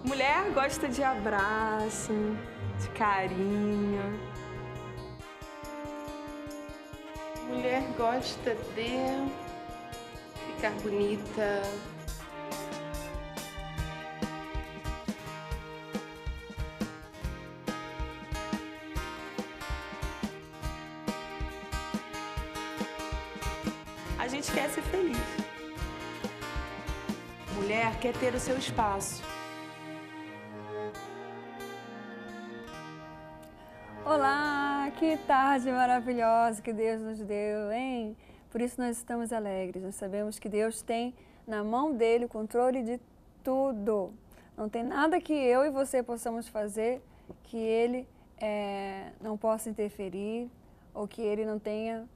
Mulher gosta de abraço, de carinho. Mulher gosta de ficar bonita. A gente quer ser feliz. Mulher quer ter o seu espaço. Olá, que tarde maravilhosa que Deus nos deu, hein? Por isso nós estamos alegres. Nós sabemos que Deus tem na mão dele o controle de tudo. Não tem nada que eu e você possamos fazer que ele não possa interferir ou que ele não tenha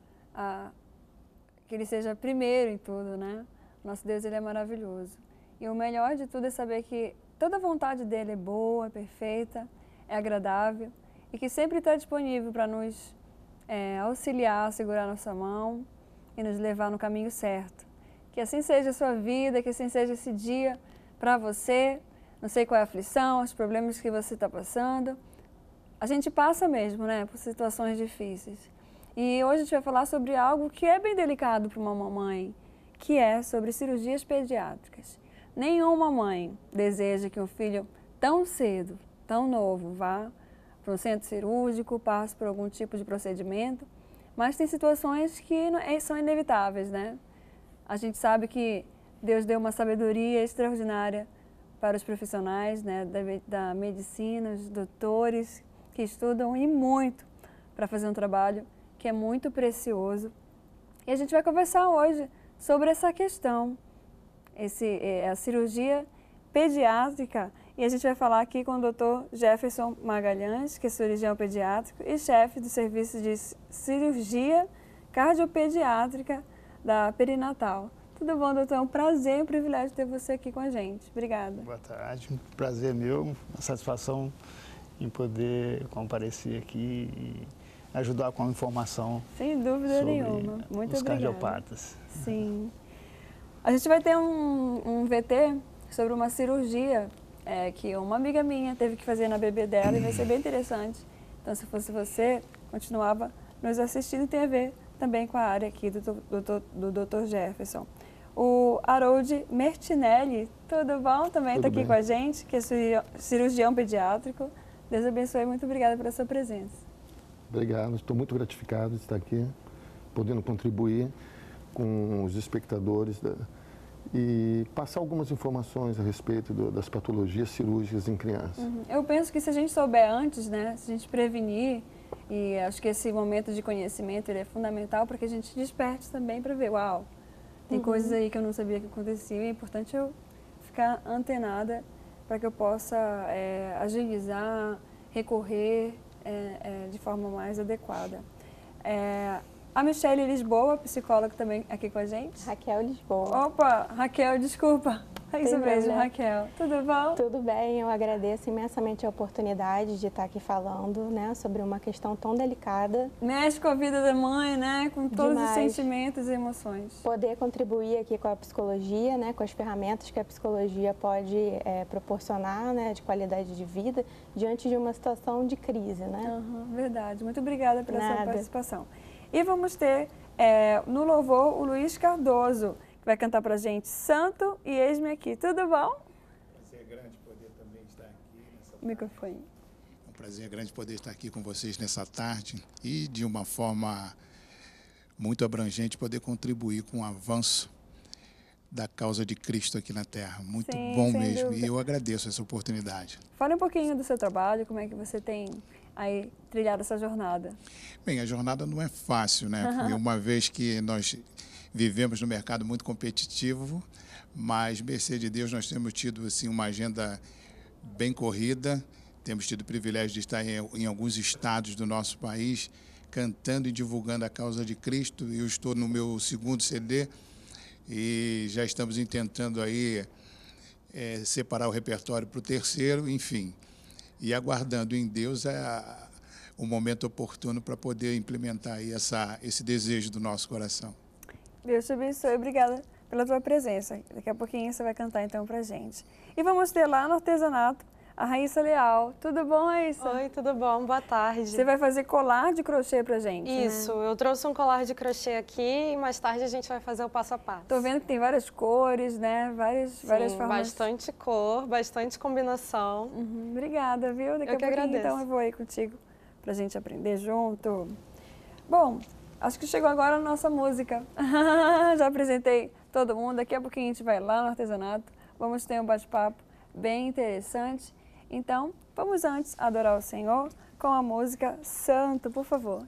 que ele seja primeiro em tudo, né? Nosso Deus, ele é maravilhoso. E o melhor de tudo é saber que toda a vontade dele é boa, é perfeita, é agradável e que sempre está disponível para nos auxiliar, segurar nossa mão e nos levar no caminho certo. Que assim seja a sua vida, que assim seja esse dia para você. Não sei qual é a aflição, os problemas que você está passando. A gente passa mesmo, né, por situações difíceis. E hoje a gente vai falar sobre algo que é bem delicado para uma mamãe, que é sobre cirurgias pediátricas. Nenhuma mãe deseja que um filho tão cedo, tão novo, vá para um centro cirúrgico, passe por algum tipo de procedimento, mas tem situações que são inevitáveis, né? A gente sabe que Deus deu uma sabedoria extraordinária para os profissionais, né, da medicina, os doutores que estudam e muito para fazer um trabalho que é muito precioso. E a gente vai conversar hoje sobre essa questão, a cirurgia pediátrica. E a gente vai falar aqui com o Dr. Jefferson Magalhães, que é cirurgião pediátrico e chefe do serviço de cirurgia cardiopediátrica da Perinatal. Tudo bom, doutor? É um prazer e um privilégio ter você aqui com a gente. Obrigada. Boa tarde, um prazer meu, uma satisfação em poder comparecer aqui e ajudar com a informação. Sem dúvida nenhuma. Muito os obrigada. cardiopatas. Sim. A gente vai ter um VT sobre uma cirurgia que uma amiga minha teve que fazer na bebê dela e vai ser bem interessante. Então, se fosse você, continuava nos assistindo e tem a ver também com a área aqui do Dr. Jefferson. O Harold Mertinelli, tudo bom? Também está aqui com a gente, que é cirurgião pediátrico. Deus abençoe, muito obrigada pela sua presença. Obrigado, estou muito gratificado de estar aqui, podendo contribuir com os espectadores e passar algumas informações a respeito das patologias cirúrgicas em crianças. Eu penso que se a gente souber antes, né, se a gente prevenir, e acho que esse momento de conhecimento ele é fundamental para que a gente desperte também para ver, uau, tem coisas aí que eu não sabia que aconteciam, e é importante eu ficar antenada para que eu possa agilizar, recorrer de forma mais adequada. A Michele Lisboa, psicóloga também aqui com a gente. Raquel Lisboa. Opa, Raquel, desculpa. É isso mesmo, Raquel. Tudo bom? Tudo bem, eu agradeço imensamente a oportunidade de estar aqui falando, né, sobre uma questão tão delicada. Mexe com a vida da mãe, né, com todos Demais. os sentimentos e emoções. Poder contribuir aqui com a psicologia, né, com as ferramentas que a psicologia pode proporcionar, né, de qualidade de vida, diante de uma situação de crise, né? Verdade. Muito obrigada pela sua participação. E vamos ter no louvor o Luiz Cardoso, que vai cantar pra gente Santo e Eis-me Aqui. Tudo bom? Prazer grande poder também estar aqui nessa tarde. Microfone. É um prazer grande poder estar aqui com vocês nessa tarde e de uma forma muito abrangente poder contribuir com o avanço da causa de Cristo aqui na Terra. Muito bom mesmo. Dúvida. E eu agradeço essa oportunidade. Fale um pouquinho do seu trabalho, como é que você tem aí trilhado essa jornada. Bem, a jornada não é fácil, né? Porque uma vez que nós vivemos no mercado muito competitivo, mas, mercê de Deus, nós temos tido assim, uma agenda bem corrida, temos tido o privilégio de estar em alguns estados do nosso país, cantando e divulgando a causa de Cristo. Eu estou no meu segundo CD e já estamos tentando aí separar o repertório para o terceiro, enfim, e aguardando em Deus o momento oportuno para poder implementar aí esse desejo do nosso coração. Deus te abençoe. Obrigada pela tua presença. Daqui a pouquinho você vai cantar então pra gente. E vamos ter lá no artesanato a Raíssa Leal. Tudo bom, Raíssa? Oi, tudo bom? Boa tarde. Você vai fazer colar de crochê pra gente, Isso, né? eu trouxe um colar de crochê aqui e mais tarde a gente vai fazer o passo a passo. Tô vendo que tem várias cores, né? Várias formas. Bastante cor, bastante combinação. Obrigada, viu? Daqui a pouquinho agradeço. então eu vou aí contigo pra gente aprender junto. Bom, acho que chegou agora a nossa música. Já apresentei todo mundo, daqui a pouquinho a gente vai lá no artesanato, vamos ter um bate-papo bem interessante. Então, vamos antes adorar o Senhor com a música Santo, por favor.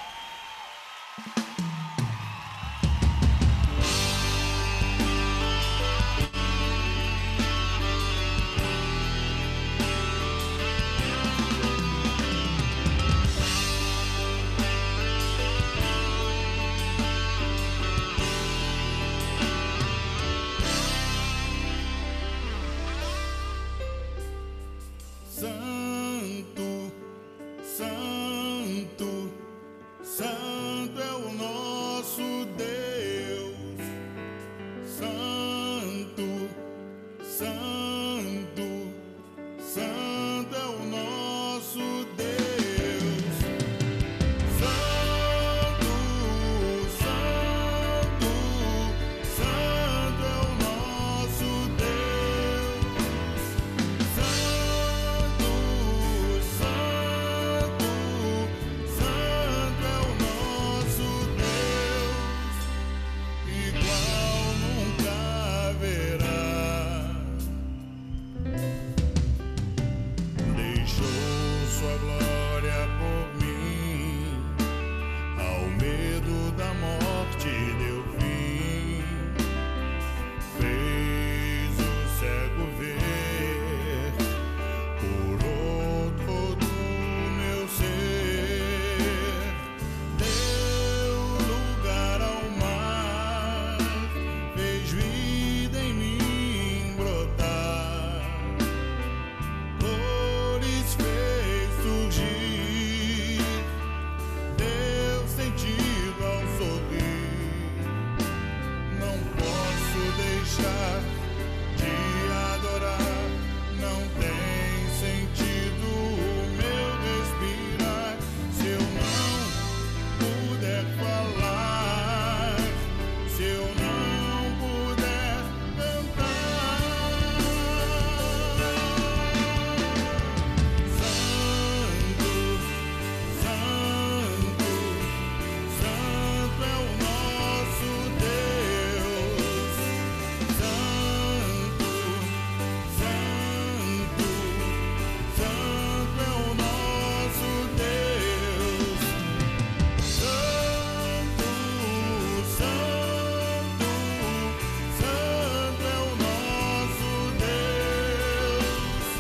Santo, Santo, Santo é o nosso Deus. Santo, Santo, Santo é o nosso Deus. Santo, Santo, Santo é o nosso Deus. Santo, Santo, Santo é o nosso Deus, igual nunca haverá. Deixou sua glória por mim, ao medo da morte deu fim, fez o cego ver, curou todo o meu ser, deu lugar ao mar, fez vida em mim brotar, cores fez surgir, deu sentido ao sorrir. Não posso deixar de adorar, não tem sentido o meu respirar se eu não puder falar, se eu não puder cantar. Santo, Santo, Santo é o nosso Deus. Santo, Santo, Santo é o nosso Deus. Santo, Santo, Santo é o nosso Deus.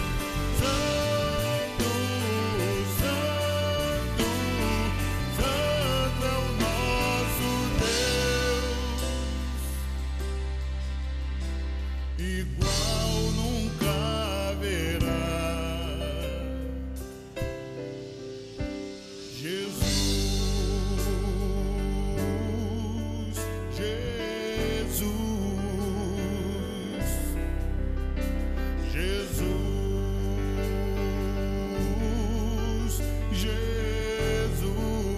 Santo, Santo, Santo é o nosso Deus, igual nunca haverá. Jesus, Jesus, Jesus, Jesus,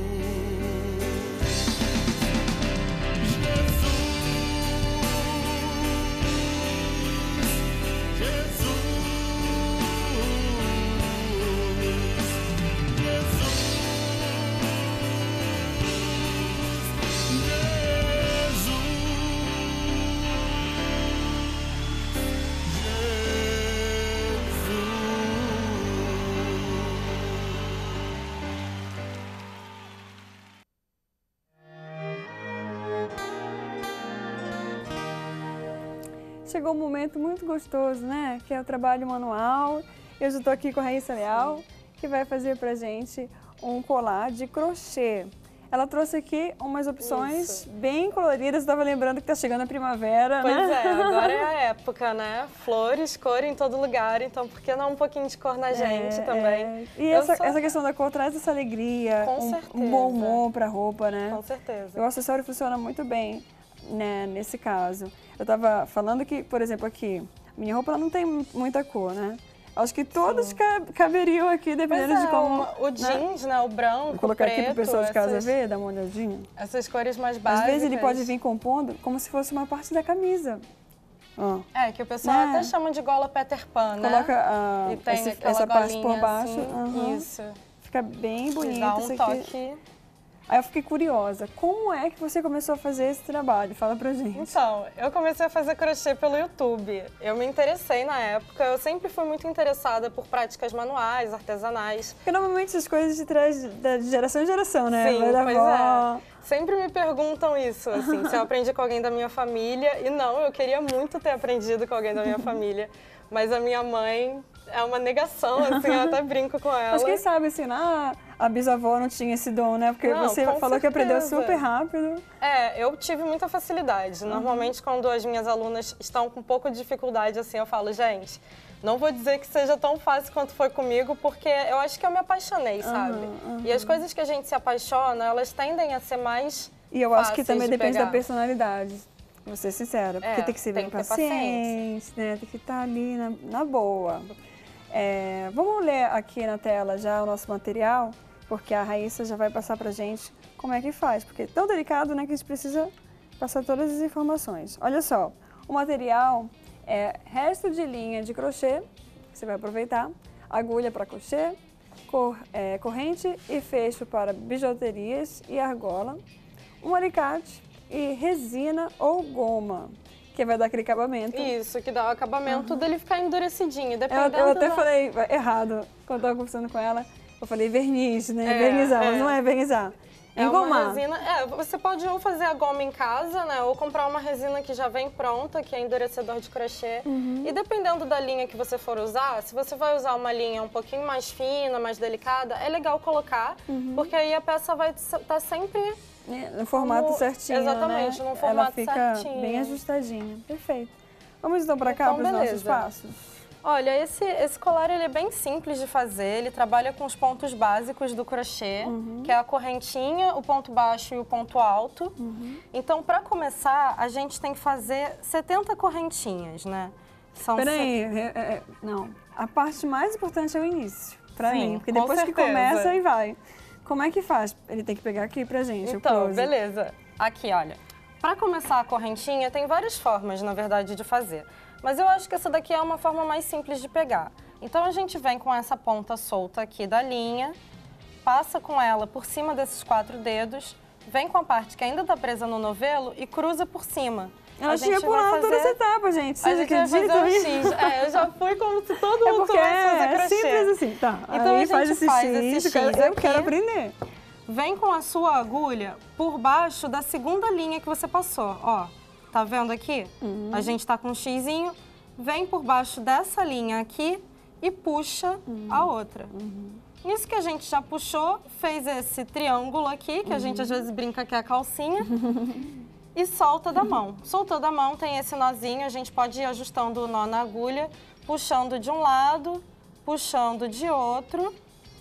Chegou um momento muito gostoso, né? Que é o trabalho manual. Eu já estou aqui com a Raíssa Leal, que vai fazer pra gente um colar de crochê. Ela trouxe aqui umas opções bem coloridas. Estava lembrando que está chegando a primavera, Pois né? é, agora é a época, né? Flores, cor em todo lugar, então por que não um pouquinho de cor na gente também? E essa questão da cor traz essa alegria, Com um certeza. bom humor para a roupa, né? Com certeza. E o acessório funciona muito bem. né, nesse caso. Eu estava falando que, por exemplo, aqui, minha roupa ela não tem muita cor, né? Acho que todos caberiam aqui, dependendo de como... O jeans, né? O branco, vou colocar preto, aqui para o pessoal de casa ver, dar uma olhadinha. Essas cores mais básicas. Às vezes ele pode vir compondo como se fosse uma parte da camisa. É, que o pessoal até chama de gola Peter Pan, né? Coloca e tem essa parte por baixo. Assim, isso. Fica bem bonito dá um isso aqui. toque. Aí eu fiquei curiosa, como é que você começou a fazer esse trabalho? Fala pra gente. Então, eu comecei a fazer crochê pelo YouTube. Eu me interessei na época, eu sempre fui muito interessada por práticas manuais, artesanais. Porque normalmente essas coisas se traz de geração em geração, né? Sim, pois é. Sempre me perguntam isso, assim, se eu aprendi com alguém da minha família. E não, eu queria muito ter aprendido com alguém da minha família. Mas a minha mãe é uma negação, assim, eu até brinco com ela. Mas quem sabe, assim, a bisavó não tinha esse dom, né? Porque você falou que aprendeu super rápido. É, eu tive muita facilidade. Normalmente, quando as minhas alunas estão com um pouco de dificuldade, assim, eu falo, gente, não vou dizer que seja tão fácil quanto foi comigo, porque eu acho que eu me apaixonei, sabe? E as coisas que a gente se apaixona, elas tendem a ser mais E eu acho que também de depende pegar. da personalidade. Vou ser sincera, porque tem que ser bem paciente, né? Tem que estar ali na boa. Vamos ler aqui na tela já o nosso material, porque a Raíssa já vai passar pra gente como é que faz, porque é tão delicado, né, que a gente precisa passar todas as informações. Olha só, o material é resto de linha de crochê, que você vai aproveitar, agulha para crochê, corrente e fecho para bijuterias e argola, um alicate e resina ou goma, que vai dar aquele acabamento. Isso, que dá o acabamento dele ficar endurecidinho, dependendo Eu até falei errado quando estava conversando com ela. Eu falei verniz, né? Vernizar, mas não é vernizar. É engomar. uma resina, você pode ou fazer a goma em casa, né? Ou comprar uma resina que já vem pronta, que é endurecedor de crochê. E dependendo da linha que você for usar, se você vai usar uma linha um pouquinho mais fina, mais delicada, é legal colocar, porque aí a peça vai estar sempre... no formato certinho, exatamente, né? no formato Ela fica certinho. bem ajustadinha. Perfeito. Vamos então para cá, para os nossos passos? Olha, esse colar ele é bem simples de fazer, ele trabalha com os pontos básicos do crochê, que é a correntinha, o ponto baixo e o ponto alto. Então, para começar, a gente tem que fazer 70 correntinhas, né? Peraí, não. A parte mais importante é o início, para mim, porque depois certeza. que começa, aí vai. Como é que faz? Ele tem que pegar aqui pra gente, então, o close. Beleza. Aqui, olha. Para começar a correntinha, tem várias formas, na verdade, de fazer. Mas eu acho que essa daqui é uma forma mais simples de pegar. Então, a gente vem com essa ponta solta aqui da linha, passa com ela por cima desses 4 dedos, vem com a parte que ainda está presa no novelo e cruza por cima. Ela tinha pulado toda essa etapa, gente. Vocês acreditam nisso? Eu já fui como se todo mundo soubesse fazer crochê. É simples assim, tá. Então, aí a gente faz esse X aqui. Eu quero aprender. Vem com a sua agulha por baixo da segunda linha que você passou, ó. Tá vendo aqui? A gente tá com um xizinho, vem por baixo dessa linha aqui e puxa a outra. Nisso que a gente já puxou, fez esse triângulo aqui, que a gente às vezes brinca que é a calcinha, e solta da mão. Soltou da mão, tem esse nozinho, a gente pode ir ajustando o nó na agulha, puxando de um lado, puxando de outro,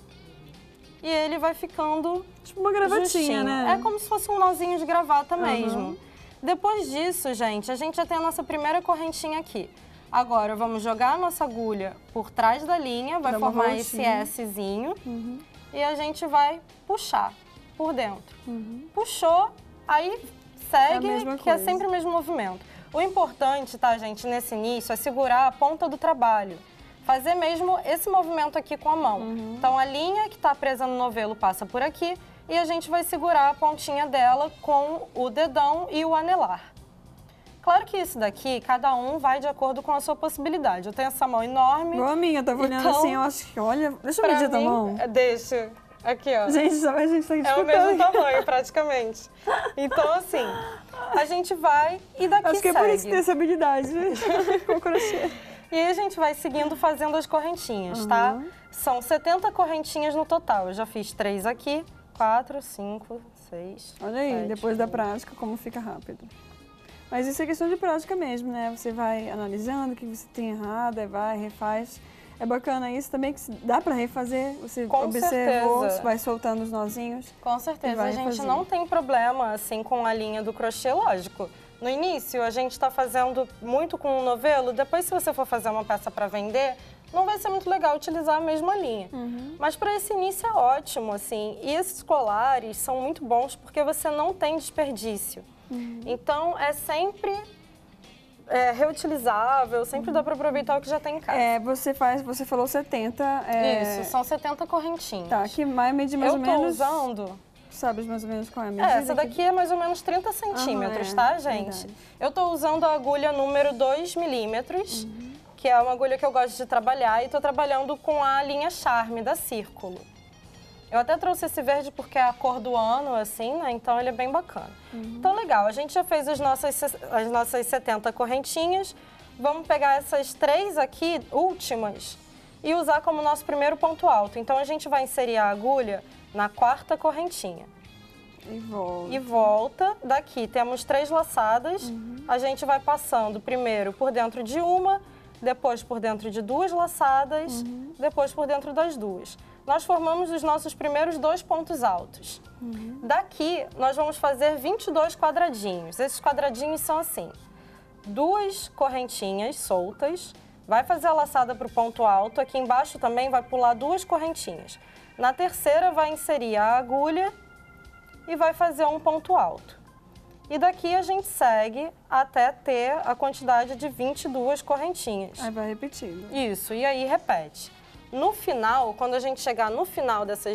e ele vai ficando tipo uma gravatinha, justinho. né? É como se fosse um nozinho de gravata mesmo. Depois disso, gente, a gente já tem a nossa primeira correntinha aqui. Agora, vamos jogar a nossa agulha por trás da linha, vai formar esse Szinho, e a gente vai puxar por dentro. Puxou, aí segue, que é sempre o mesmo movimento. O importante, tá, gente, nesse início, é segurar a ponta do trabalho. Fazer mesmo esse movimento aqui com a mão. Então, a linha que está presa no novelo passa por aqui e a gente vai segurar a pontinha dela com o dedão e o anelar. Claro que isso daqui, cada um vai de acordo com a sua possibilidade. Eu tenho essa mão enorme. Igual a minha, eu tava olhando assim, eu acho que, olha, deixa eu medir a tua mão. Deixa. Aqui, ó. Gente, a gente tá é o mesmo tamanho, praticamente. Então, assim, a gente vai e daqui segue. Acho que é por isso que tem essa habilidade com o crochê. E aí a gente vai seguindo fazendo as correntinhas, tá? São 70 correntinhas no total. Eu já fiz 3 aqui, 4, 5, 6, Olha aí, 7, depois da prática, como fica rápido. Mas isso é questão de prática mesmo, né? Você vai analisando o que você tem errado, aí vai, refaz. É bacana isso também, que dá pra refazer. Você observou, você vai soltando os nozinhos. Com certeza, a gente não tem problema, assim, com a linha do crochê, lógico. no início a gente está fazendo muito com o novelo, depois se você for fazer uma peça para vender, não vai ser muito legal utilizar a mesma linha. Mas para esse início é ótimo, assim. E esses colares são muito bons porque você não tem desperdício. Então é sempre reutilizável, sempre dá para aproveitar o que já tem em casa. Você falou 70. Isso, são 70 correntinhas. Tá, que mede mais ou menos. Eu tô usando. Sabes mais ou menos qual é a medida? Essa daqui é mais ou menos 30 centímetros, tá, gente? Verdade. Eu tô usando a agulha número 2 milímetros, que é uma agulha que eu gosto de trabalhar, e tô trabalhando com a linha Charme da Círculo. Eu até trouxe esse verde porque é a cor do ano, assim, né? Então ele é bem bacana. Então, legal, a gente já fez as nossas 70 correntinhas. Vamos pegar essas 3 aqui, últimas, e usar como nosso primeiro ponto alto. Então, a gente vai inserir a agulha na 4ª correntinha. E volta. Daqui temos 3 laçadas. A gente vai passando primeiro por dentro de uma, depois por dentro de 2 laçadas, depois por dentro das 2. Nós formamos os nossos primeiros 2 pontos altos. Daqui, nós vamos fazer 22 quadradinhos. Esses quadradinhos são assim: 2 correntinhas soltas, vai fazer a laçada para o ponto alto, aqui embaixo também vai pular 2 correntinhas. Na terceira, vai inserir a agulha e vai fazer um ponto alto. E daqui a gente segue até ter a quantidade de 22 correntinhas. Aí vai repetindo. Isso, e aí repete. No final, quando a gente chegar no final dessas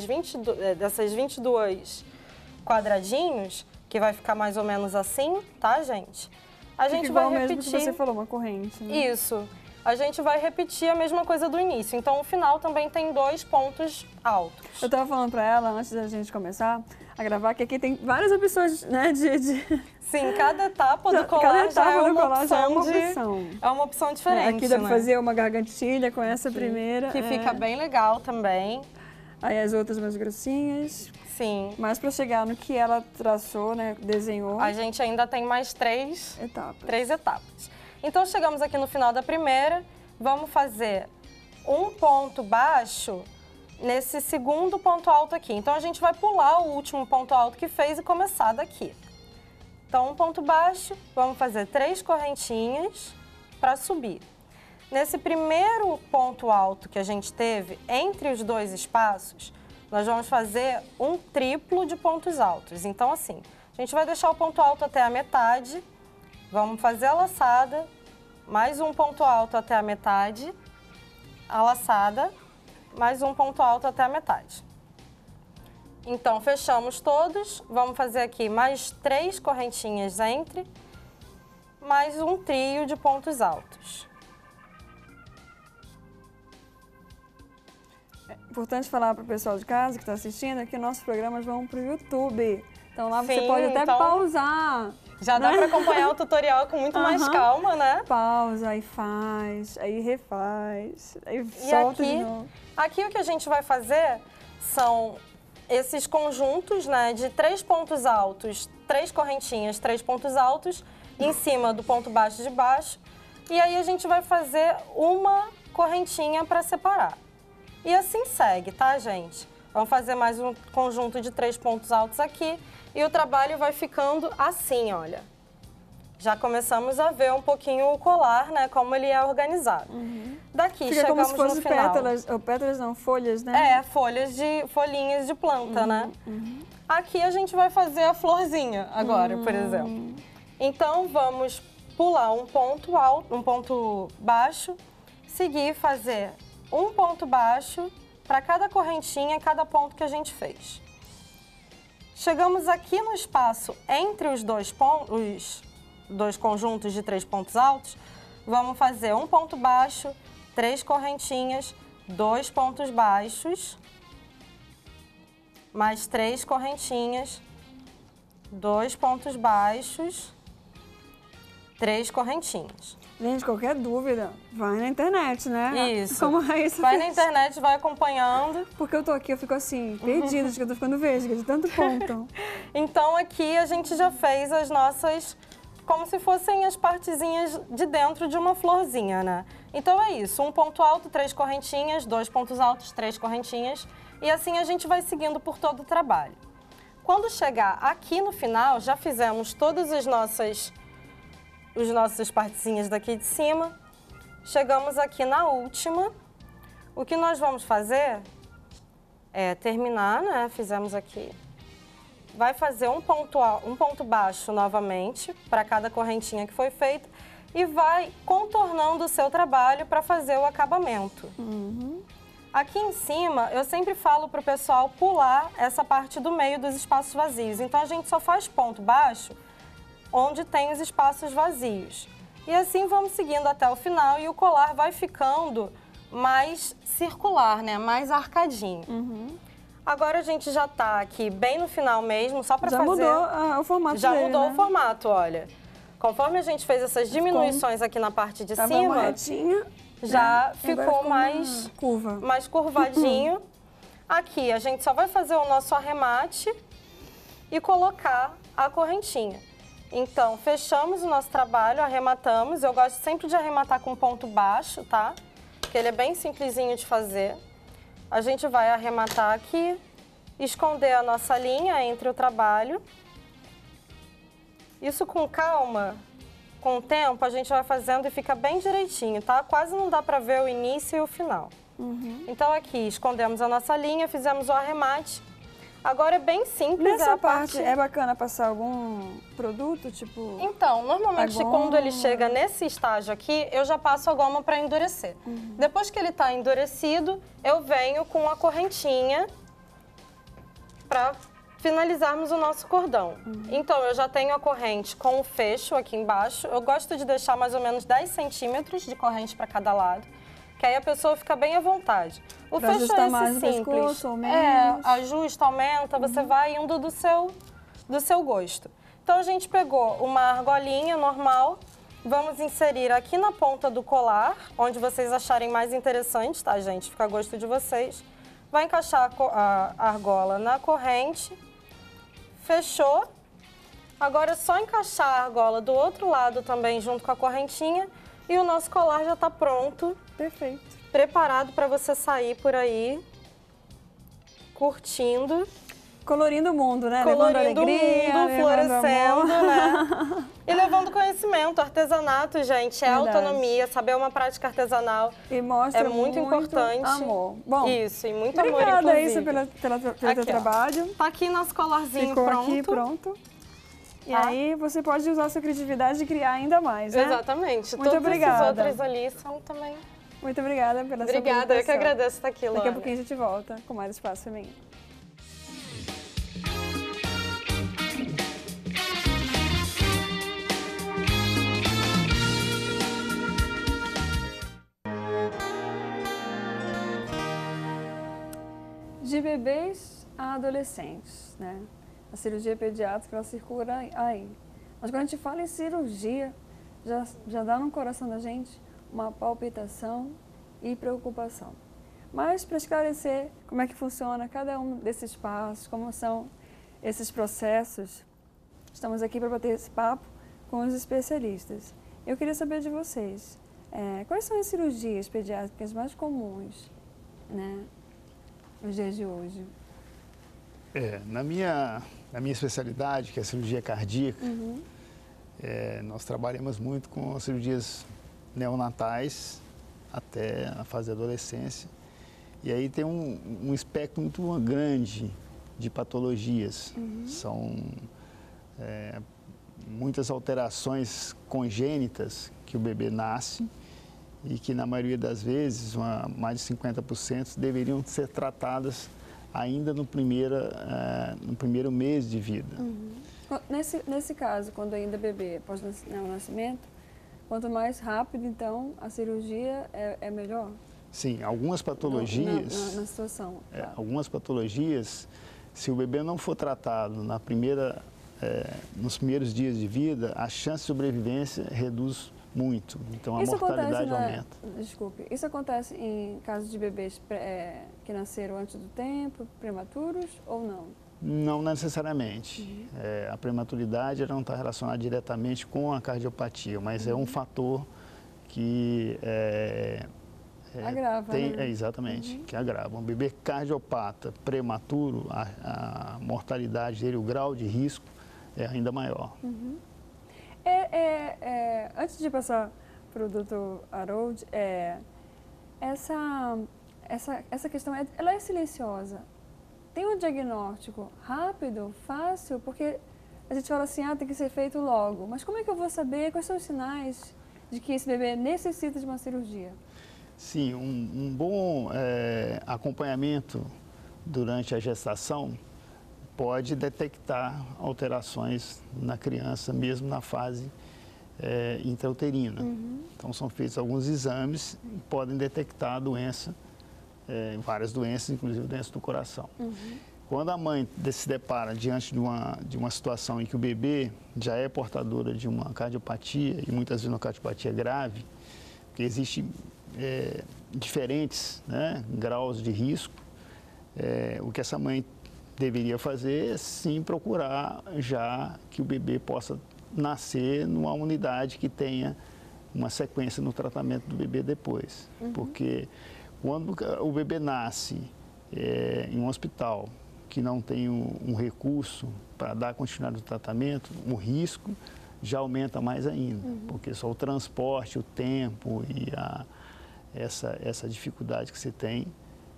22 quadradinhos, que vai ficar mais ou menos assim, tá, gente? A gente vai repetir... mesmo que você falou, uma corrente, né? Isso. A gente vai repetir a mesma coisa do início. Então, o final também tem 2 pontos altos. Eu tava falando pra ela, antes da gente começar a gravar, que aqui tem várias opções, né, Sim, cada etapa do colar já é uma opção. É uma opção diferente, aqui dá pra né? fazer uma gargantilha com essa primeira. Que fica bem legal também. Aí as outras mais grossinhas. Sim. Mas para chegar no que ela traçou, né, desenhou. A gente ainda tem mais 3 etapas. Então, chegamos aqui no final da primeira. Vamos fazer um ponto baixo nesse segundo ponto alto aqui. Então, a gente vai pular o último ponto alto que fez e começar daqui. Então, um ponto baixo, vamos fazer 3 correntinhas para subir. Nesse primeiro ponto alto que a gente teve, entre os 2 espaços, nós vamos fazer um triplo de pontos altos. Então, assim, a gente vai deixar o ponto alto até a metade, vamos fazer a laçada, mais um ponto alto até a metade, a laçada, mais um ponto alto até a metade. Então, fechamos todos, vamos fazer aqui mais 3 correntinhas entre, mais um trio de pontos altos. É importante falar para o pessoal de casa que está assistindo que nossos programas vão para o YouTube. Então lá você pode até pausar. Já dá para acompanhar o tutorial com muito mais calma, né? Pausa, aí faz, aí refaz, aí solta de novo. Aqui o que a gente vai fazer são esses conjuntos, né, de 3 pontos altos, 3 correntinhas, 3 pontos altos, em cima do ponto baixo de baixo. E aí a gente vai fazer uma correntinha para separar. E assim segue, tá, gente? Vamos fazer mais um conjunto de 3 pontos altos aqui e o trabalho vai ficando assim, olha. Já começamos a ver um pouquinho o colar, né, como ele é organizado. Daqui, fica chegamos como se fosse no final. pétalas não, folhas, né? Folhinhas de planta, né? Aqui a gente vai fazer a florzinha agora, por exemplo. Então, vamos pular um ponto alto, um ponto baixo, seguir fazer um ponto baixo para cada correntinha, cada ponto que a gente fez. Chegamos aqui no espaço entre os 2 conjuntos de 3 pontos altos, vamos fazer um ponto baixo, 3 correntinhas, 2 pontos baixos, mais 3 correntinhas, 2 pontos baixos, 3 correntinhas. Gente, qualquer dúvida, vai na internet, né? Isso. Como a Raíssa vai fez. na internet, vai acompanhando. Porque eu tô aqui, eu fico assim, perdida, de que eu tô ficando vesga, de tanto ponto. Então, aqui a gente já fez as nossas, como se fossem as partezinhas de dentro de uma florzinha, né? Então, é isso. Um ponto alto, 3 correntinhas, 2 pontos altos, 3 correntinhas. E assim a gente vai seguindo por todo o trabalho. Quando chegar aqui no final, já fizemos todas as nossas os nossos partezinhas daqui de cima. Chegamos aqui na última. O que nós vamos fazer é terminar, né? Fizemos aqui. Vai fazer um ponto baixo novamente para cada correntinha que foi feita e vai contornando o seu trabalho para fazer o acabamento. Aqui em cima, eu sempre falo para o pessoal pular essa parte do meio dos espaços vazios. Então, a gente só faz ponto baixo onde tem os espaços vazios. E assim vamos seguindo até o final e o colar vai ficando mais circular, né? Mais arcadinho. Agora a gente já tá aqui bem no final mesmo, só para fazer... Já mudou o formato Já dele, mudou né? o formato, olha. Conforme a gente fez essas diminuições aqui na parte de Tava cima, uma retinha, já né? ficou Agora ficou mais, uma curva. mais curvadinho. Aqui a gente só vai fazer o nosso arremate e colocar a correntinha. Então, fechamos o nosso trabalho, arrematamos. Eu gosto sempre de arrematar com ponto baixo, tá? Porque ele é bem simplesinho de fazer. A gente vai arrematar aqui, esconder a nossa linha entre o trabalho. Isso com calma, com o tempo, a gente vai fazendo e fica bem direitinho, tá? Quase não dá pra ver o início e o final. Então aqui, escondemos a nossa linha, fizemos o arremate. Agora é bem simples. Nessa parte é bacana passar algum produto, tipo... Então, normalmente quando ele chega nesse estágio aqui, eu já passo a goma para endurecer. Depois que ele está endurecido, eu venho com a correntinha para finalizarmos o nosso cordão. Então, eu já tenho a corrente com o fecho aqui embaixo. Eu gosto de deixar mais ou menos 10 centímetros de corrente para cada lado, que aí a pessoa fica bem à vontade. O pra fecho é mais esse simples. Pescoço, ou menos. Ajusta, aumenta, você vai indo do seu gosto. Então, a gente pegou uma argolinha normal, vamos inserir aqui na ponta do colar, onde vocês acharem mais interessante, tá, gente? Fica a gosto de vocês. Vai encaixar a argola na corrente, fechou. Agora é só encaixar a argola do outro lado também, junto com a correntinha, e o nosso colar já está pronto. Perfeito. Preparado para você sair por aí, curtindo. Colorindo o mundo, né? Colorindo levando alegria, o mundo, florescendo, amor. né? E levando conhecimento. Artesanato, gente, é autonomia. Saber uma prática artesanal e mostra é muito importante. Amor. Bom, isso, e muito amor, obrigada, inclusive. pelo teu trabalho. Tá aqui nosso colarzinho Ficou pronto. aqui pronto. E Tá? aí você pode usar a sua criatividade e criar ainda mais, né? Exatamente. Muito Todos obrigada. esses outros ali são também... Muito obrigada pela sua participação. Obrigada, eu que agradeço estar aqui, Luana. Daqui a pouquinho a gente volta com mais Espaço Feminino. De bebês a adolescentes, né? A cirurgia pediátrica, ela circula aí. Mas quando a gente fala em cirurgia, já dá no coração da gente uma palpitação e preocupação. Mas para esclarecer como é que funciona cada um desses passos, como são esses processos, estamos aqui para bater esse papo com os especialistas. Eu queria saber de vocês, quais são as cirurgias pediátricas mais comuns, né, nos dias de hoje? Na minha especialidade, que é a cirurgia cardíaca, nós trabalhamos muito com cirurgias neonatais até a fase da adolescência. E aí tem um espectro muito grande de patologias. São muitas alterações congênitas que o bebê nasce e que, na maioria das vezes, mais de 50%, deveriam ser tratadas ainda no primeiro mês de vida. Nesse caso, quando ainda bebê, após o nascimento, quanto mais rápido, então, a cirurgia é melhor? Sim, algumas patologias... Na situação. Claro. Algumas patologias, se o bebê não for tratado nos primeiros dias de vida, a chance de sobrevivência reduz muito. Então, a mortalidade aumenta. Desculpe, isso acontece em casos de bebês que nasceram antes do tempo, prematuros ou não? Não necessariamente. A prematuridade não está relacionada diretamente com a cardiopatia, mas é um fator que agrava, né? Exatamente, que agrava. Um bebê cardiopata prematuro, a mortalidade dele, o grau de risco é ainda maior. Antes de passar para o Dr. Harold, essa questão, ela é silenciosa. Tem um diagnóstico rápido, fácil, porque a gente fala assim, tem que ser feito logo. Mas como é que eu vou saber quais são os sinais de que esse bebê necessita de uma cirurgia? Sim, um bom acompanhamento durante a gestação pode detectar alterações na criança, mesmo na fase intrauterina. Então, são feitos alguns exames e podem detectar a doença, várias doenças, inclusive doença do coração. Quando a mãe se depara diante de uma situação em que o bebê já é portadora de uma cardiopatia, e muitas vezes uma cardiopatia grave, porque existem diferentes graus de risco, o que essa mãe deveria fazer é sim procurar já que o bebê possa nascer numa unidade que tenha uma sequência no tratamento do bebê depois. Porque quando o bebê nasce em um hospital que não tem um recurso para dar continuidade ao tratamento, o risco já aumenta mais ainda, porque só o transporte, o tempo e essa dificuldade que você tem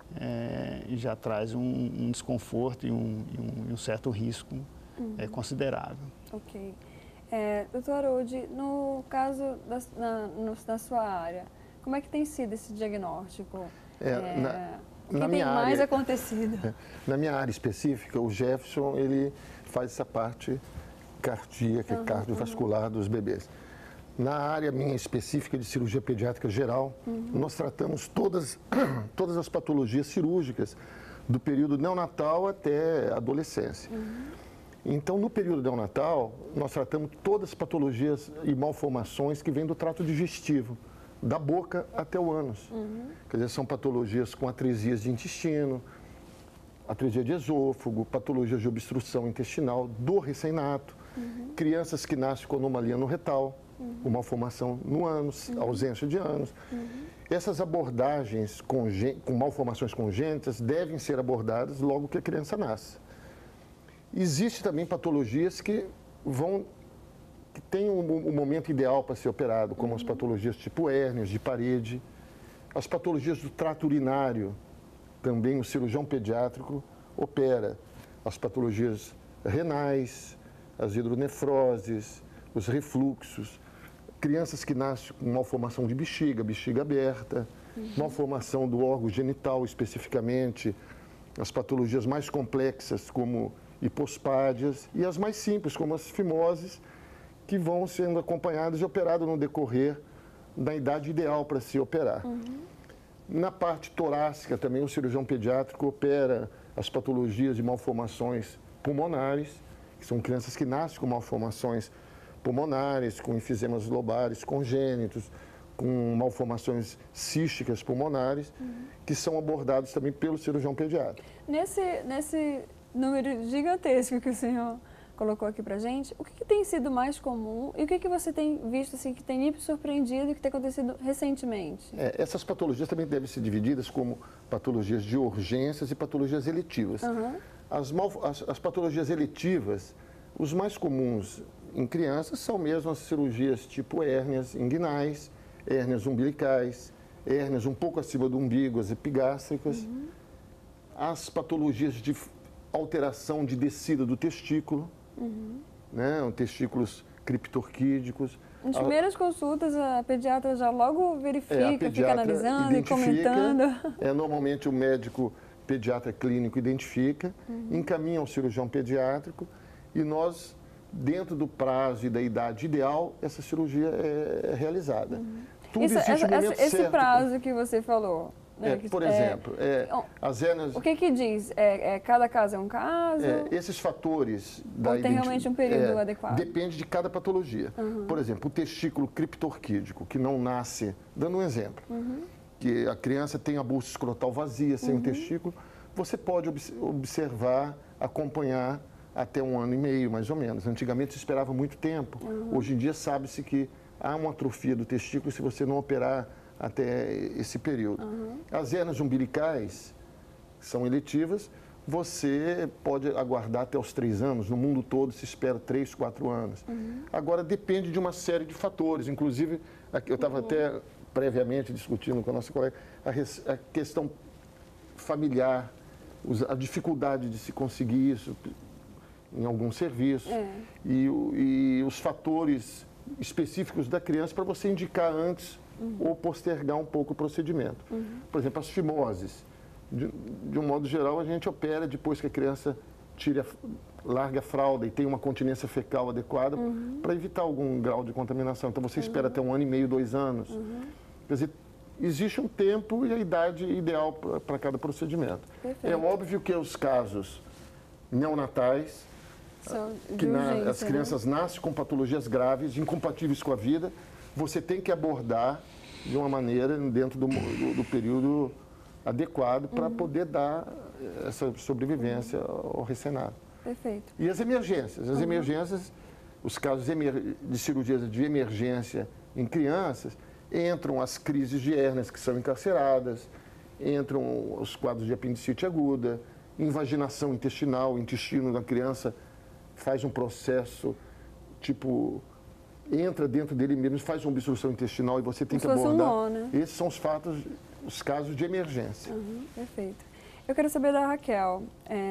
já traz um desconforto e um certo risco considerável. Ok. Doutor Harold, no caso da sua área, como é que tem sido esse diagnóstico? O que tem mais acontecido? Na minha área específica, o Jefferson, ele faz essa parte cardíaca, cardiovascular dos bebês. Na área minha específica de cirurgia pediátrica geral, nós tratamos todas as patologias cirúrgicas do período neonatal até a adolescência. Então, no período neonatal, nós tratamos todas as patologias e malformações que vêm do trato digestivo, da boca até o ânus. Quer dizer, são patologias com atresias de intestino, atresia de esôfago, patologias de obstrução intestinal do recém-nato, crianças que nascem com anomalia no retal, com malformação no ânus, ausência de ânus. Essas abordagens com malformações congênitas devem ser abordadas logo que a criança nasce. Existem também patologias que têm um momento ideal para ser operado, como as patologias tipo hérnias de parede, as patologias do trato urinário, também o cirurgião pediátrico opera, as patologias renais, as hidronefroses, os refluxos, crianças que nascem com malformação de bexiga aberta, malformação do órgão genital especificamente, as patologias mais complexas como hipospádias e as mais simples como as fimoses, que vão sendo acompanhadas e operadas no decorrer da idade ideal para se operar. Na parte torácica também o cirurgião pediátrico opera as patologias de malformações pulmonares, que são crianças que nascem com malformações pulmonares, com enfisemas lobares congênitos, com malformações císticas pulmonares, que são abordados também pelo cirurgião pediátrico. Nesse número gigantesco que o senhor colocou aqui pra gente, o que tem sido mais comum e o que você tem visto assim, que tem me surpreendido e que tem acontecido recentemente? Essas patologias também devem ser divididas como patologias de urgências e patologias eletivas. As patologias eletivas, os mais comuns em crianças são mesmo as cirurgias tipo hérnias inguinais, hérnias umbilicais, hérnias um pouco acima do umbigo, as epigástricas, as patologias de alteração de descida do testículo, testículos criptorquídicos. Nas primeiras consultas, a pediatra já logo verifica, fica analisando e comentando. Normalmente o médico pediatra clínico identifica, encaminha ao cirurgião pediátrico e nós, dentro do prazo e da idade ideal, essa cirurgia é realizada. Esse prazo que você falou, por exemplo, as hérnias... O que diz? Cada caso é um caso? Esses fatores... Ou tem realmente um período adequado? Depende de cada patologia. Por exemplo, o testículo criptorquídico, que não nasce... Dando um exemplo, que a criança tem a bolsa escrotal vazia, sem o testículo, você pode observar, acompanhar até 1 ano e meio, mais ou menos. Antigamente se esperava muito tempo. Hoje em dia sabe-se que há uma atrofia do testículo se você não operar até esse período. As hérnias umbilicais são eletivas, você pode aguardar até os 3 anos. No mundo todo se espera 3, 4 anos. Agora, depende de uma série de fatores. Inclusive, eu estava até previamente discutindo com a nossa colega a questão familiar, a dificuldade de se conseguir isso em algum serviço e os fatores específicos da criança para você indicar antes ou postergar um pouco o procedimento. Por exemplo, as fimoses. De um modo geral, a gente opera depois que a criança larga a fralda e tem uma continência fecal adequada para evitar algum grau de contaminação. Então, você espera até 1 ano e meio, 2 anos. Quer dizer, existe um tempo e a idade ideal para cada procedimento. Perfeito. É óbvio que os casos neonatais, as crianças nascem com patologias graves, incompatíveis com a vida, você tem que abordar de uma maneira dentro do período adequado para poder dar essa sobrevivência ao recém-nascido. Perfeito. E as emergências? As emergências, os casos de cirurgias de emergência em crianças, entram as crises de hérnias que são encarceradas, entram os quadros de apendicite aguda, invaginação intestinal, o intestino da criança faz um processo, tipo, entra dentro dele mesmo, faz uma obstrução intestinal e você tem que abordar. Esses são os casos de emergência. Perfeito. Eu quero saber da Raquel,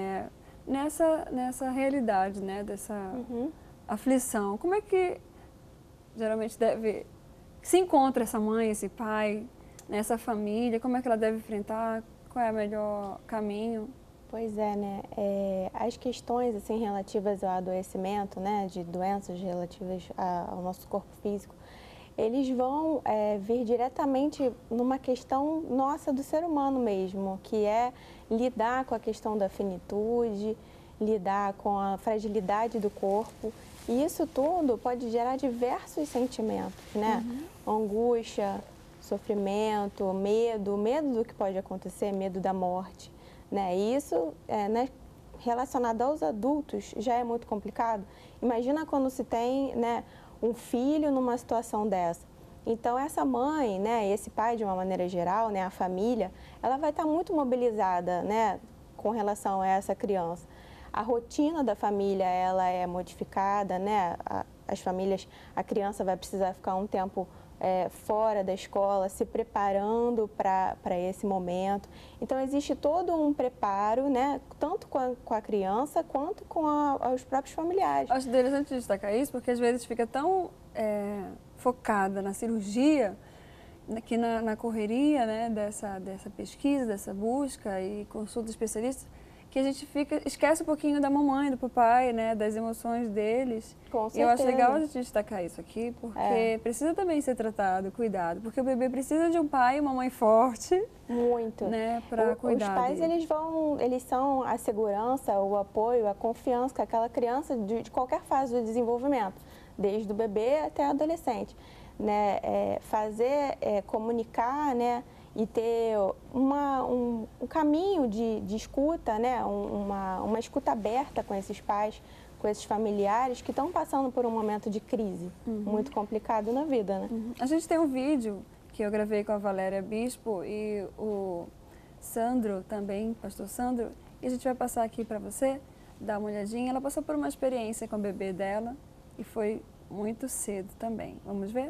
nessa realidade, né, dessa aflição, como é que geralmente se encontra essa mãe, esse pai, nessa família, como é que ela deve enfrentar, qual é o melhor caminho? Pois é, né? As questões assim, relativas ao adoecimento, né, de doenças relativas ao nosso corpo físico, eles vão vir diretamente numa questão nossa do ser humano mesmo, que é lidar com a questão da finitude, lidar com a fragilidade do corpo. E isso tudo pode gerar diversos sentimentos, né? Angústia, sofrimento, medo do que pode acontecer, medo da morte. Né? E isso, né, relacionado aos adultos, já é muito complicado. Imagina quando se tem, né, um filho numa situação dessa. Então, essa mãe, né, esse pai, de uma maneira geral, né, a família, ela vai estar muito mobilizada, né, com relação a essa criança. A rotina da família, ela é modificada, né? As famílias, a criança vai precisar ficar um tempo fora da escola, se preparando para esse momento. Então, existe todo um preparo, né, tanto com a criança quanto com os próprios familiares. Acho interessante destacar isso, porque às vezes fica tão focada na cirurgia, que na correria, né, dessa pesquisa, dessa busca e consulta de especialistas, que a gente esquece um pouquinho da mamãe, do papai, né, das emoções deles. Com certeza. E eu acho legal a gente destacar isso aqui, porque precisa também ser tratado, cuidado, porque o bebê precisa de um pai e uma mãe forte. Muito. Né, para cuidar Os pais, eles são a segurança, o apoio, a confiança que aquela criança, de qualquer fase do desenvolvimento, desde o bebê até o adolescente, né, comunicar, né, e ter um caminho de escuta, né? uma escuta aberta com esses pais, com esses familiares que estão passando por um momento de crise muito complicado na vida. Né? A gente tem um vídeo que eu gravei com a Valéria Bispo e o Sandro também, pastor Sandro, e a gente vai passar aqui para você, dar uma olhadinha. Ela passou por uma experiência com o bebê dela e foi muito cedo também. Vamos ver?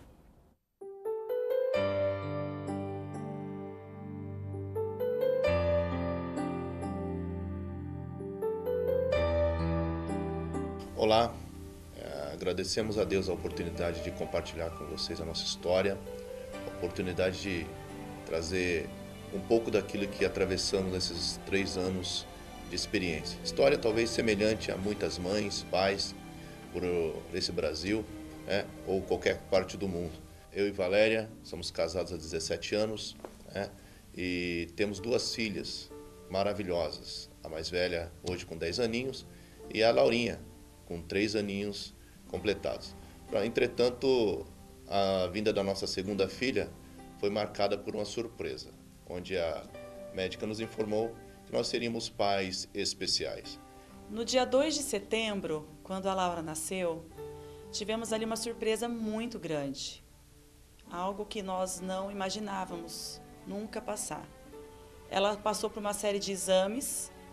Olá, agradecemos a Deus a oportunidade de compartilhar com vocês a nossa história, a oportunidade de trazer um pouco daquilo que atravessamos nesses 3 anos de experiência. História talvez semelhante a muitas mães, pais por esse Brasil, né, ou qualquer parte do mundo. Eu e Valéria somos casados há 17 anos, né, e temos 2 filhas maravilhosas, a mais velha hoje com 10 aninhos e a Laurinha, com 3 aninhos completados. Entretanto, a vinda da nossa segunda filha foi marcada por uma surpresa, onde a médica nos informou que nós seríamos pais especiais. No dia 2 de setembro, quando a Laura nasceu, tivemos ali uma surpresa muito grande. Algo que nós não imaginávamos nunca passar. Ela passou por uma série de exames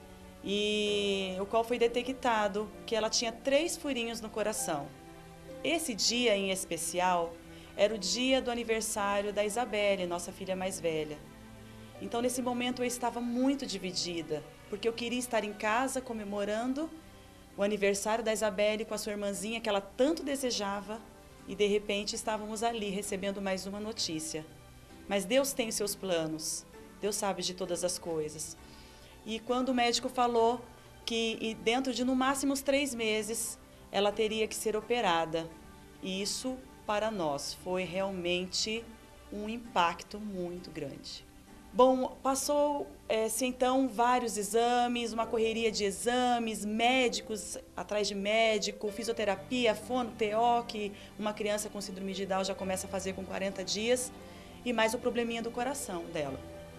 e o qual foi detectado que ela tinha 3 furinhos no coração. Esse dia em especial era o dia do aniversário da Isabelle, nossa filha mais velha. Então, nesse momento, eu estava muito dividida, porque eu queria estar em casa comemorando o aniversário da Isabelle com a sua irmãzinha, que ela tanto desejava, e de repente estávamos ali recebendo mais uma notícia. Mas Deus tem seus planos, Deus sabe de todas as coisas. E quando o médico falou que dentro de no máximo uns 3 meses ela teria que ser operada, e isso para nós foi realmente um impacto muito grande. Bom, passou-se então vários exames, uma correria de exames, médicos atrás de médico, fisioterapia, fono, TO, que uma criança com síndrome de Down já começa a fazer com 40 dias, e mais o probleminha do coração dela.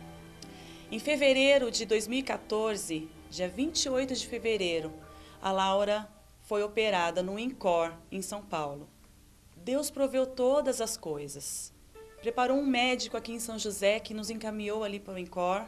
Em fevereiro de 2014, dia 28 de fevereiro, a Laura foi operada no INCOR, em São Paulo. Deus proveu todas as coisas. Preparou um médico aqui em São José que nos encaminhou ali para o INCOR.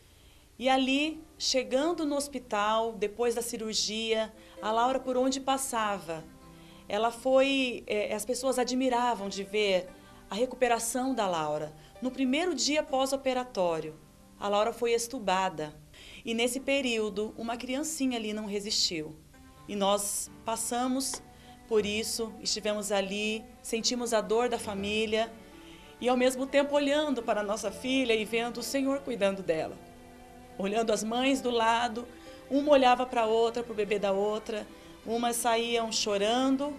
E ali, chegando no hospital, depois da cirurgia, a Laura, por onde passava, ela foi... as pessoas admiravam de ver a recuperação da Laura. No primeiro dia pós-operatório, a Laura foi estubada. E nesse período, uma criancinha ali não resistiu. E nós passamos por isso, estivemos ali, sentimos a dor da família, e ao mesmo tempo olhando para a nossa filha e vendo o Senhor cuidando dela. Olhando as mães do lado, uma olhava para a outra, para o bebê da outra, umas saíam chorando,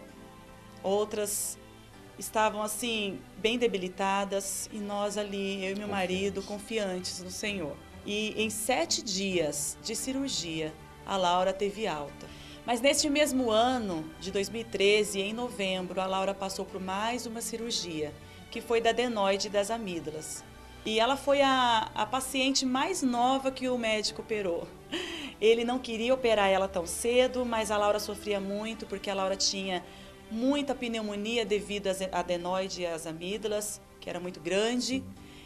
outras estavam assim, bem debilitadas, e nós ali, eu e meu marido, confiantes no Senhor. E em 7 dias de cirurgia, a Laura teve alta. Mas neste mesmo ano, de 2013, em novembro, a Laura passou por mais uma cirurgia, que foi da adenoide das amígdalas. E ela foi a paciente mais nova que o médico operou. Ele não queria operar ela tão cedo, mas a Laura sofria muito, porque a Laura tinha muita pneumonia devido à adenoide e às amígdalas, que era muito grande.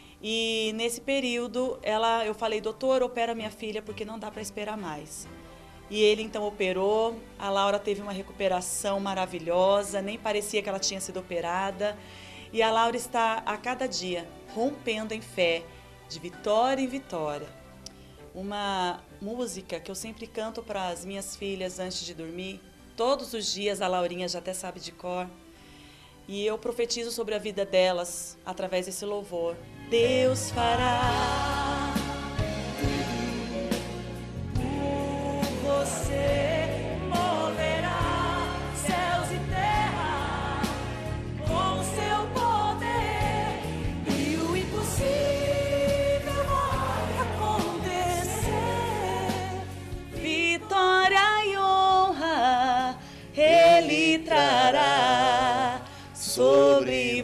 E nesse período, eu falei, doutor, opera minha filha, porque não dá para esperar mais. E ele então operou, a Laura teve uma recuperação maravilhosa, nem parecia que ela tinha sido operada. E a Laura está a cada dia rompendo em fé, de vitória em vitória. Uma música que eu sempre canto para as minhas filhas antes de dormir, todos os dias a Laurinha já até sabe de cor. E eu profetizo sobre a vida delas através desse louvor. Deus fará por você. Trará sobre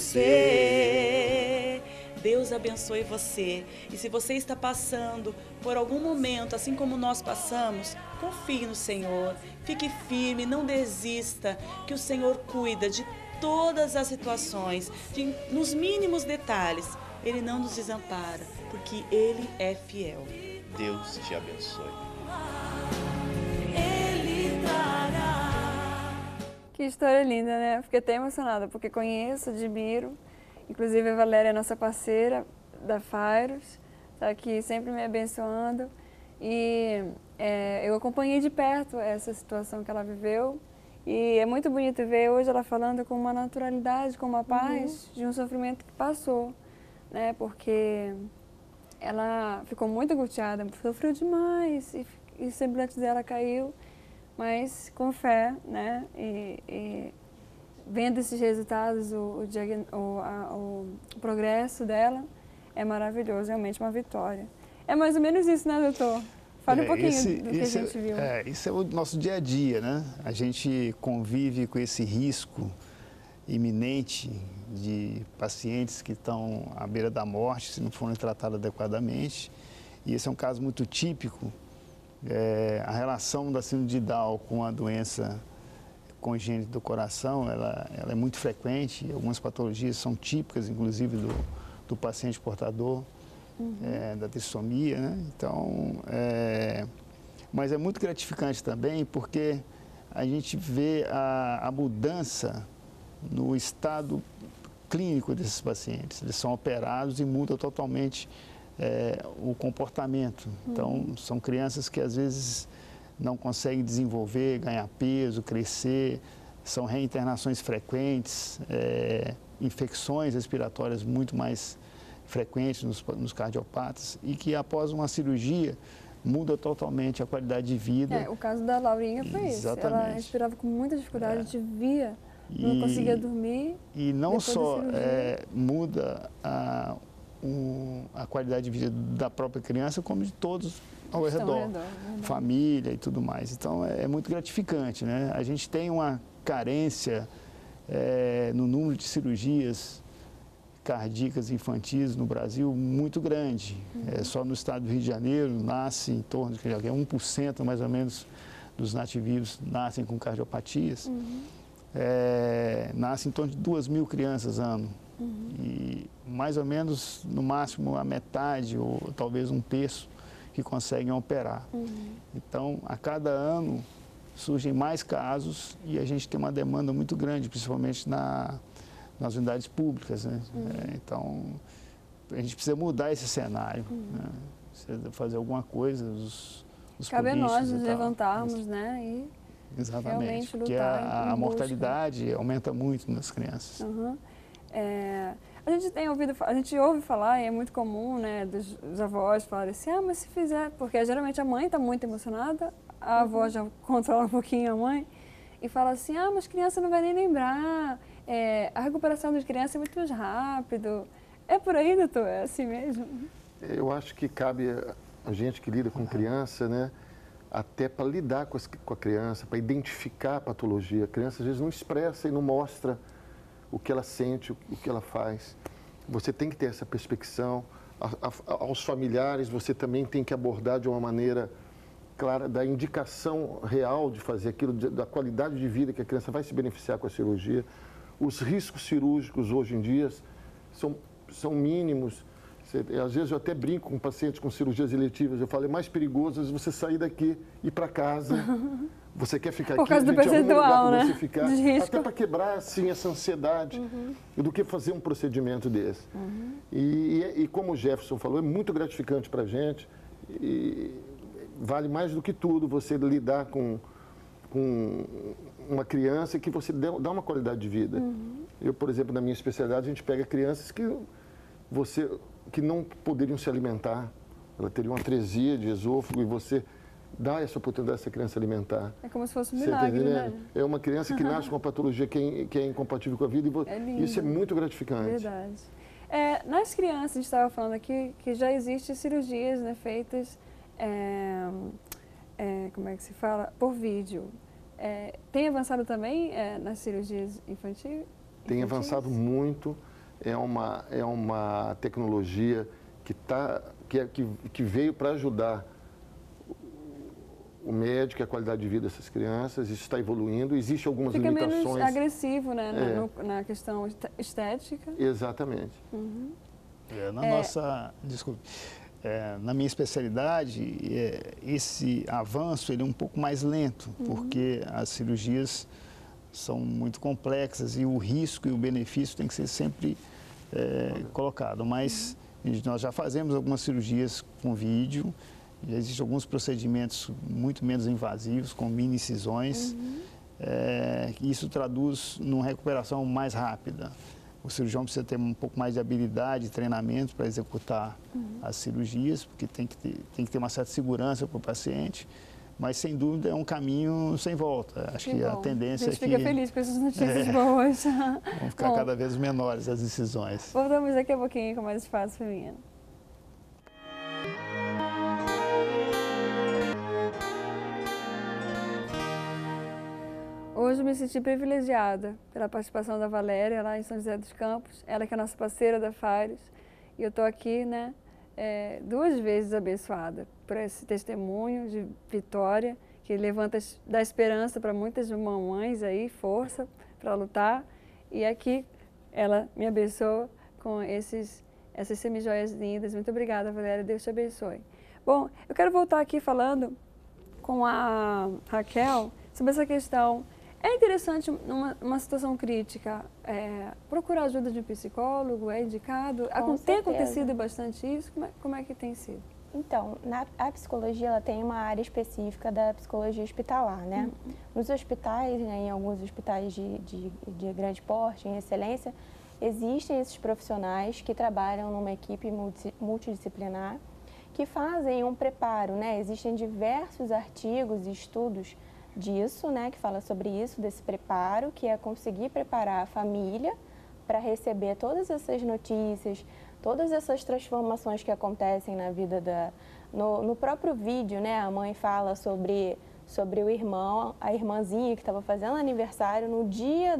você. Deus abençoe você. E se você está passando por algum momento, assim como nós passamos, confie no Senhor, fique firme, não desista, que o Senhor cuida de todas as situações, nos mínimos detalhes. Ele não nos desampara, porque Ele é fiel. Deus te abençoe. Que história linda, né? Fiquei até emocionada, porque conheço, admiro. Inclusive a Valéria é nossa parceira da Fairos, está aqui sempre me abençoando. E eu acompanhei de perto essa situação que ela viveu. E é muito bonito ver hoje ela falando com uma naturalidade, com uma paz de um sofrimento que passou, né? Porque ela ficou muito angustiada, sofreu demais e o semblante dela caiu. Mas com fé, né, e vendo esses resultados, o progresso dela é maravilhoso, realmente uma vitória. É mais ou menos isso, né, doutor? Fale um pouquinho do que a gente viu. Isso é o nosso dia a dia, né? A gente convive com esse risco iminente de pacientes que estão à beira da morte se não forem tratados adequadamente. E esse é um caso muito típico. A relação da síndrome de Down com a doença congênita do coração, ela é muito frequente. Algumas patologias são típicas, inclusive, do paciente portador da trissomia, né? Então, Mas é muito gratificante também porque a gente vê a mudança no estado clínico desses pacientes. Eles são operados e muda totalmente o comportamento. Então, são crianças que às vezes não conseguem desenvolver, ganhar peso, crescer, são reinternações frequentes, infecções respiratórias muito mais frequentes nos cardiopatas e que após uma cirurgia muda totalmente a qualidade de vida. O caso da Laurinha foi isso. Ela respirava com muita dificuldade, a gente via, não conseguia dormir. E não só muda a qualidade de vida da própria criança, como de todos ao redor, família e tudo mais. Então, é muito gratificante, né? A gente tem uma carência no número de cirurgias cardíacas infantis no Brasil muito grande. Só no estado do Rio de Janeiro nasce em torno de 1% mais ou menos dos nativos nascem com cardiopatias. Nasce em torno de 2.000 crianças ano. E mais ou menos, no máximo, a metade ou talvez um terço que conseguem operar. Então, a cada ano surgem mais casos e a gente tem uma demanda muito grande, principalmente nas unidades públicas, né? Então, a gente precisa mudar esse cenário, né? Precisa fazer alguma coisa, os cabe a nós nos levantarmos, né? E exatamente, porque a mortalidade aumenta muito nas crianças. A gente ouve falar, e é muito comum, né, dos avós falarem assim, mas se fizer, porque geralmente a mãe está muito emocionada, a avó já controla um pouquinho a mãe, e fala assim, mas criança não vai nem lembrar, a recuperação das crianças é muito mais rápido. É por aí, doutor? É assim mesmo? Eu acho que cabe a gente que lida com criança, né, até para lidar com a criança, para identificar a patologia. A criança às vezes não expressa e não mostra o que ela sente, o que ela faz. Você tem que ter essa perspecção. Aos familiares, você também tem que abordar de uma maneira clara da indicação real de fazer aquilo, da qualidade de vida que a criança vai se beneficiar com a cirurgia. Os riscos cirúrgicos hoje em dia são mínimos. Às vezes eu até brinco com pacientes com cirurgias eletivas, eu falo, é mais perigoso você sair daqui e ir para casa. Você quer ficar por aqui, causa do percentual, né? Você ficar, até para quebrar assim, essa ansiedade, do que fazer um procedimento desse. E como o Jefferson falou, é muito gratificante para a gente. E vale mais do que tudo você lidar com uma criança que você dá uma qualidade de vida. Eu, por exemplo, na minha especialidade, a gente pega crianças que não poderiam se alimentar. Ela teria uma atresia de esôfago e você dá essa oportunidade dessa criança alimentar. É como se fosse um milagre, né? É uma criança que nasce com uma patologia que é incompatível com a vida e isso é muito gratificante. Verdade. Nas crianças, a gente estava falando aqui que já existem cirurgias, né, feitas, como é que se fala? Por vídeo. Tem avançado também nas cirurgias infantis? Tem avançado muito. É uma tecnologia que veio para ajudar o médico e a qualidade de vida dessas crianças. Isso está evoluindo. Existem algumas limitações. Fica menos agressivo, né, na questão estética. Exatamente. Na minha especialidade, esse avanço ele é um pouco mais lento, porque as cirurgias são muito complexas e o risco e o benefício tem que ser sempre colocado. Mas nós já fazemos algumas cirurgias com vídeo, já existem alguns procedimentos muito menos invasivos, com mini incisões. Isso traduz numa recuperação mais rápida. O cirurgião precisa ter um pouco mais de habilidade e treinamento para executar as cirurgias, porque tem que ter uma certa segurança para o paciente. Mas, sem dúvida, é um caminho sem volta. Acho que a tendência é que... A gente fica feliz com essas notícias boas. Vão ficar cada vez menores as decisões. Voltamos daqui a pouquinho com mais Espaço Feminino. Hoje eu me senti privilegiada pela participação da Valéria lá em São José dos Campos. Ela que é a nossa parceira da Fares. E eu estou aqui, né, 2 vezes abençoada por esse testemunho de vitória que levanta, dá esperança para muitas mamães aí, força para lutar. E aqui ela me abençoa com essas semijoias lindas. Muito obrigada, Valéria. Deus te abençoe. Bom, eu quero voltar aqui falando com a Raquel sobre essa questão. É interessante, numa situação crítica, procurar ajuda de um psicólogo? É indicado? Tem acontecido bastante isso? Como é que tem sido? Então, a psicologia ela tem uma área específica da psicologia hospitalar, né? Nos hospitais, né, em alguns hospitais de grande porte, em excelência, existem esses profissionais que trabalham numa equipe multidisciplinar que fazem um preparo, né? Existem diversos artigos e estudos disso, né, que fala sobre isso, desse preparo, que é conseguir preparar a família para receber todas essas notícias, todas essas transformações que acontecem na vida no próprio vídeo, né, a mãe fala sobre o irmão, a irmãzinha que estava fazendo aniversário no dia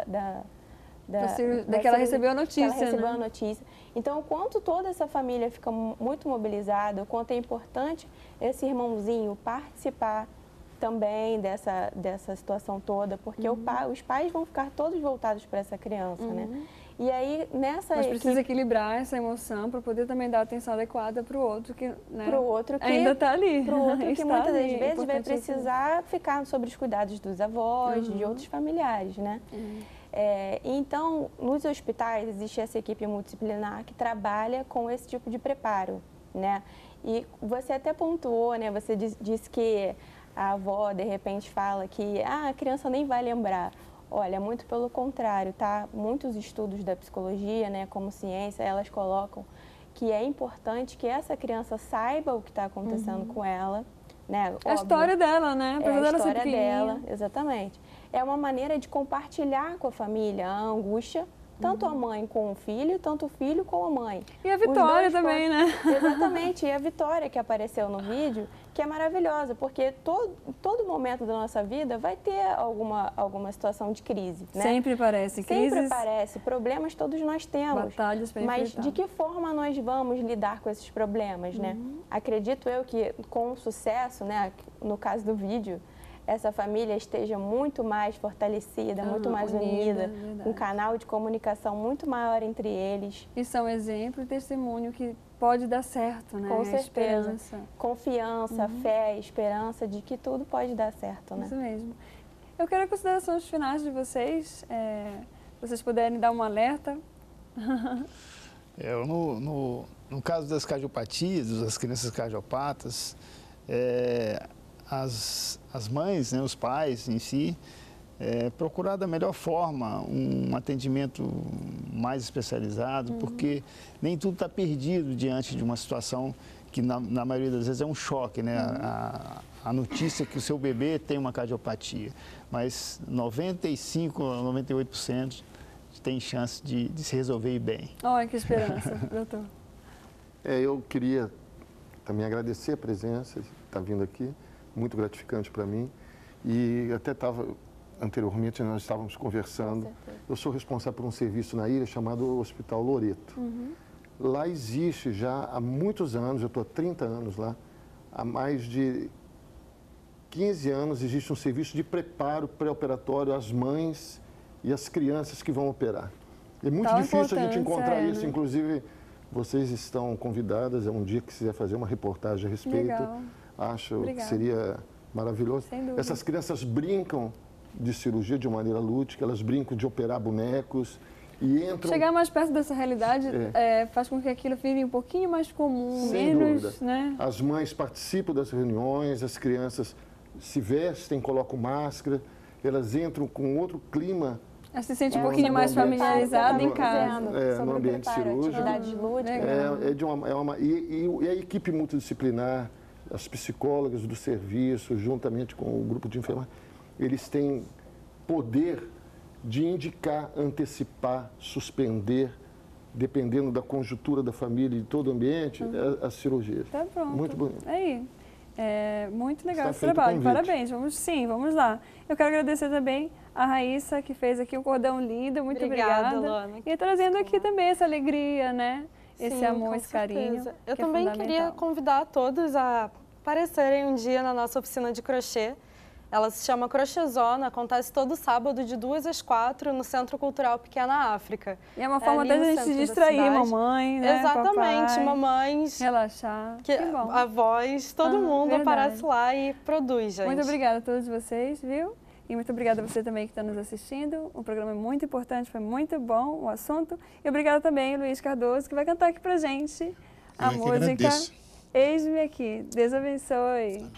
que ela recebeu a notícia, ela recebeu a notícia. Então, o quanto toda essa família fica muito mobilizada, o quanto é importante esse irmãozinho participar também dessa situação toda, porque os pais vão ficar todos voltados para essa criança, né? E aí, Mas precisa equilibrar essa emoção para poder também dar a atenção adequada para o outro que, né, ainda está ali. Para o outro que muitas das vezes vai precisar ficar sob os cuidados dos avós, de outros familiares, né? Então, nos hospitais existe essa equipe multidisciplinar que trabalha com esse tipo de preparo, né? E você até pontuou, né? Você disse que a avó, de repente, fala que a criança nem vai lembrar. Olha, muito pelo contrário, tá? Muitos estudos da psicologia, né, como ciência, elas colocam que é importante que essa criança saiba o que está acontecendo com ela, né? A história dela, né? A história dela, exatamente. É uma maneira de compartilhar com a família a angústia, tanto a mãe com o filho, tanto o filho com a mãe. E a Vitória também, né? Exatamente, e a Vitória que apareceu no vídeo, que é maravilhosa, porque todo momento da nossa vida vai ter alguma situação de crise, né? Sempre parece crises. Sempre parece, problemas todos nós temos. Batalhas para Mas enfrentar. de que forma nós vamos lidar com esses problemas, né? Acredito eu que com o sucesso, né, no caso do vídeo, essa família esteja muito mais fortalecida, muito mais unida, um canal de comunicação muito maior entre eles. E são exemplo e testemunho que pode dar certo, né? Com certeza. Confiança, fé, esperança de que tudo pode dar certo, né? Isso mesmo. Eu quero considerações finais de vocês, se vocês puderem dar um alerta. No caso das cardiopatias, das crianças cardiopatas, as mães, né, os pais em si, procurar da melhor forma um atendimento mais especializado, porque nem tudo está perdido diante de uma situação que na maioria das vezes é um choque, né? A notícia que o seu bebê tem uma cardiopatia, mas 95% a 98% tem chance de se resolver bem. Olha que esperança, doutor. Eu queria também agradecer a presença, estar vindo aqui, muito gratificante para mim. E até anteriormente nós estávamos conversando, eu sou responsável por um serviço na ilha chamado Hospital Loreto. Lá existe já há muitos anos, eu estou há 30 anos lá, há mais de 15 anos existe um serviço de preparo pré-operatório às mães e às crianças que vão operar. É muito difícil a gente encontrar isso, né? Inclusive vocês estão convidadas, um dia que quiser fazer uma reportagem a respeito. Legal. Acho que seria maravilhoso. Essas crianças brincam de cirurgia de maneira lúdica, elas brincam de operar bonecos e entram... Chegar mais perto dessa realidade faz com que aquilo fique um pouquinho mais comum, sem menos, dúvida, né? As mães participam das reuniões, as crianças se vestem, colocam máscara, elas entram com outro clima. Ela se sente um pouquinho mais familiarizada em casa. No ambiente cirúrgico. Atividades lúdicas. E a equipe multidisciplinar, as psicólogas do serviço, juntamente com o grupo de enfermagem, eles têm poder de indicar, antecipar, suspender, dependendo da conjuntura da família e de todo o ambiente, as cirurgias. Tá pronto. Muito bonito. Aí, muito legal esse trabalho. Parabéns. Vamos lá. Eu quero agradecer também a Raíssa, que fez aqui um cordão lindo. Muito obrigada. Luana. E trazendo aqui também essa alegria, né? Esse Sim, amor, com esse carinho. certeza. Eu também queria convidar todos a aparecerem um dia na nossa oficina de crochê. Ela se chama Crochêzona, acontece todo sábado de 2 às 4 no Centro Cultural Pequena África. E é uma forma até de a gente se distrair, mamãe, né? Exatamente, papai, mamães. Relaxar. Que bom. Avós, todo mundo aparece lá e produz, gente. Muito obrigada a todos vocês, viu? E muito obrigada a você também que está nos assistindo. O programa é muito importante, foi muito bom o assunto. E obrigada também, Luiz Cardoso, que vai cantar aqui pra gente a música Eis-me Aqui. Deus abençoe.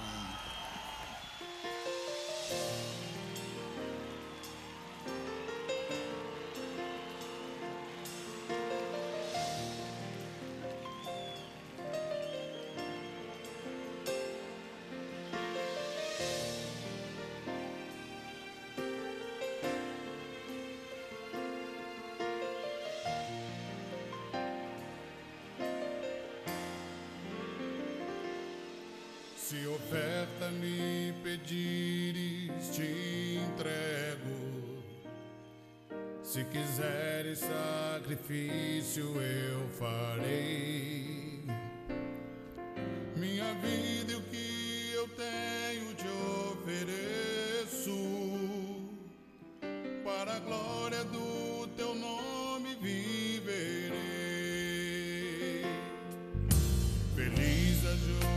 Se oferta me pedires, te entrego. Se quiseres sacrifício, eu farei. Minha vida e o que eu tenho te ofereço. Para a glória do teu nome viverei. Feliz a